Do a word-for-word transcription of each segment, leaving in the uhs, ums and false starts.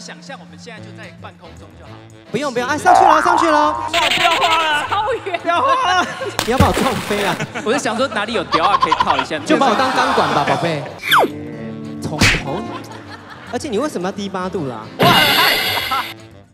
想象我们现在就在半空中就好。 不用不用，哎，上去了上去了。 不要画了， 超远， 不要画了。 你要把我撞飞啊！ 我在想说哪里有雕啊可以套一下， 就把我当钢管吧，宝贝。从头，而且你为什么要低八度啦？ 我很害怕。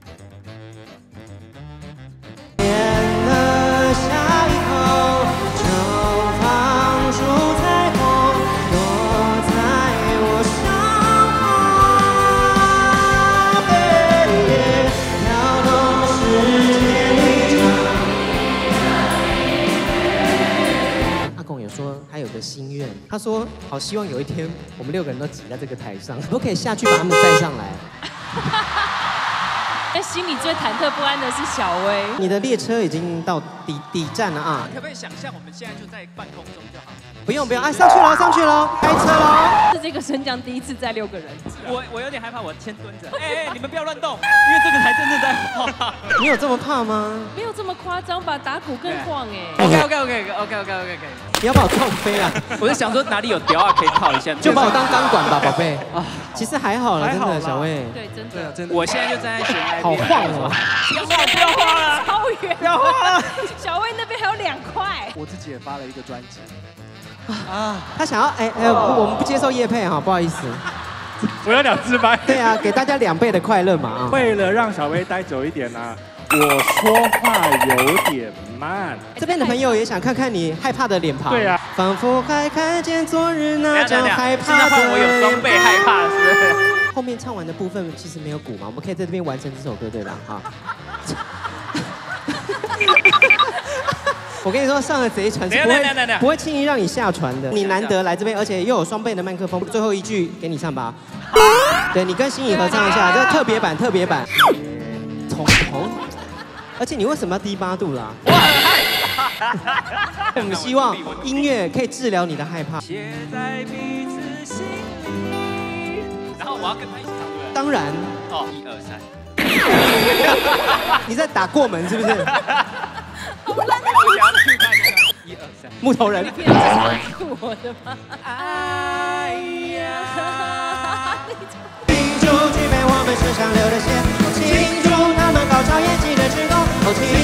他有个心愿，他说好希望有一天我们六个人都挤在这个台上，可不可以下去把他们带上来？ 但心里最忐忑不安的是小薇。 你的列车已经到底底站了啊！ 可不可以想象我们现在就在半空中就好？ 不用不用，哎，上去了上去了，开车喽！ 是这个升降第一次载六个人。 我我有点害怕，我先蹲着。哎哎，你们不要乱动，因为这个台真的在晃。 你有这么怕吗？ 没有这么夸张吧，打鼓更晃哎。 OK OK OK OK OK OK OK。 你要把我撞飞啊！ 我在想说哪里有雕啊可以套一下， 就把我当钢管吧，宝贝。啊，其实还好了，真的，小薇。 对，真的， 真的。我现在就站在悬崖边。 好晃哦！ 不要画，不要画了，超远， 不要画了。 小薇那边还有两块。 我自己也发了一个专辑。 啊，他想要哎哎，我们不接受业配哈，不好意思。 我有两只麦。 对啊，给大家两倍的快乐嘛啊！ 为了让小薇待久一点呢。 我说话有点慢。 这边的朋友也想看看你害怕的脸庞。 对呀、啊。 仿佛还看见昨日那张害怕的脸庞。 现在换我有双倍害怕，是不是？ 后面唱完的部分其实没有鼓嘛，我们可以在这边完成这首歌，对吧？哈。我跟你说，上了贼船是不会不会轻易让你下船的。你难得来这边，而且又有双倍的麦克风，最后一句给你唱吧。对你跟心怡合唱一下，这特别版，特别版。从头。 而且你为什么要低八度啦？ 我很害怕。 我们希望音乐可以治疗你的害怕。 写在彼此心里。然后我要跟他一起唱，对不对？ 当然。 哦，一二三。 你在打过门是不是？ 好烂的一二三。 木头人。 是我的吗？哎呀！ 庆祝举杯我们身上流的血，庆祝他们高潮演技的成功。 哦，请